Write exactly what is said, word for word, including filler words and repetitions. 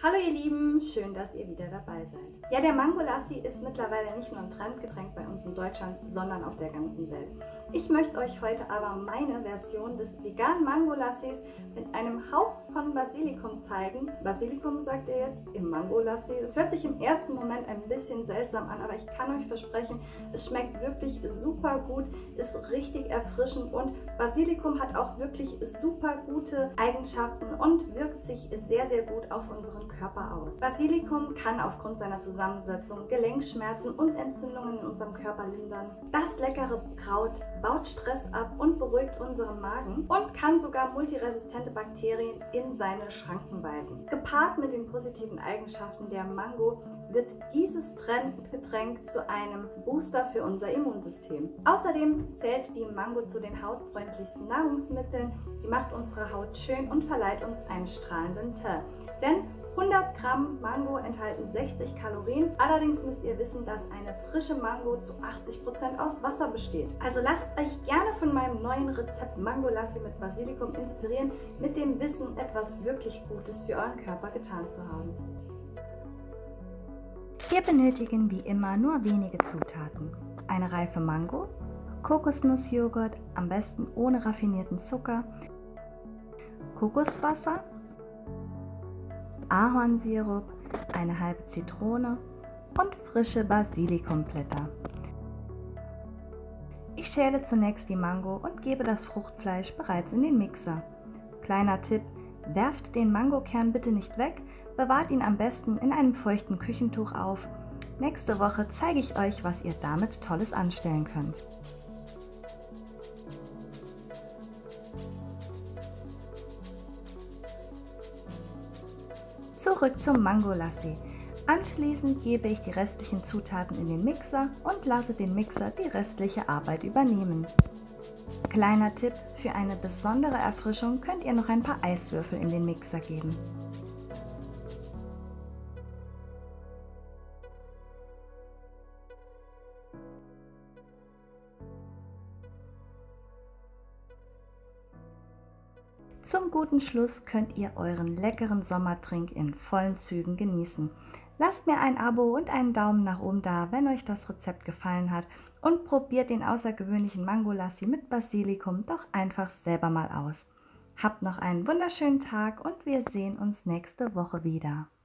Hallo ihr Lieben, schön, dass ihr wieder dabei seid. Ja, der Mango Lassi ist mittlerweile nicht nur ein Trendgetränk bei uns in Deutschland, sondern auf der ganzen Welt. Ich möchte euch heute aber meine Version des veganen Mango Lassis mit einem Hauch von Basilikum zeigen. Basilikum sagt ihr jetzt im Mango Lassi. Es hört sich im ersten Moment ein bisschen seltsam an, aber ich kann euch versprechen, es schmeckt wirklich super gut, ist richtig erfrischend und Basilikum hat auch wirklich super gute Eigenschaften und wirkt sich sehr, sehr gut auf unseren Körper aus. Basilikum kann aufgrund seiner Zusammensetzung Gelenkschmerzen und Entzündungen in unserem Körper lindern. Das leckere Kraut baut Stress ab und beruhigt unseren Magen und kann sogar multiresistente Bakterien in seine Schranken weisen. Gepaart mit den positiven Eigenschaften der Mango wird dieses Trendgetränk zu einem Booster für unser Immunsystem. Außerdem zählt die Mango zu den hautfreundlichsten Nahrungsmitteln. Sie macht unsere Haut schön und verleiht uns einen strahlenden Teint. Denn hundert Gramm Mango enthalten sechzig Kalorien. Allerdings müsst ihr wissen, dass eine frische Mango zu achtzig Prozent aus Wasser besteht. Also lasst euch gerne von meinem neuen Rezept Mango Lassi mit Basilikum inspirieren, mit dem Wissen, etwas wirklich Gutes für euren Körper getan zu haben. Wir benötigen wie immer nur wenige Zutaten. Eine reife Mango, Kokosnussjoghurt, am besten ohne raffinierten Zucker, Kokoswasser, Ahornsirup, eine halbe Zitrone und frische Basilikumblätter. Ich schäle zunächst die Mango und gebe das Fruchtfleisch bereits in den Mixer. Kleiner Tipp: Werft den Mangokern bitte nicht weg, bewahrt ihn am besten in einem feuchten Küchentuch auf. Nächste Woche zeige ich euch, was ihr damit Tolles anstellen könnt. Zurück zum Mango Lassi. Anschließend gebe ich die restlichen Zutaten in den Mixer und lasse den Mixer die restliche Arbeit übernehmen. Kleiner Tipp: Für eine besondere Erfrischung könnt ihr noch ein paar Eiswürfel in den Mixer geben. Zum guten Schluss könnt ihr euren leckeren Sommertrink in vollen Zügen genießen. Lasst mir ein Abo und einen Daumen nach oben da, wenn euch das Rezept gefallen hat, und probiert den außergewöhnlichen Mango Lassi mit Basilikum doch einfach selber mal aus. Habt noch einen wunderschönen Tag und wir sehen uns nächste Woche wieder.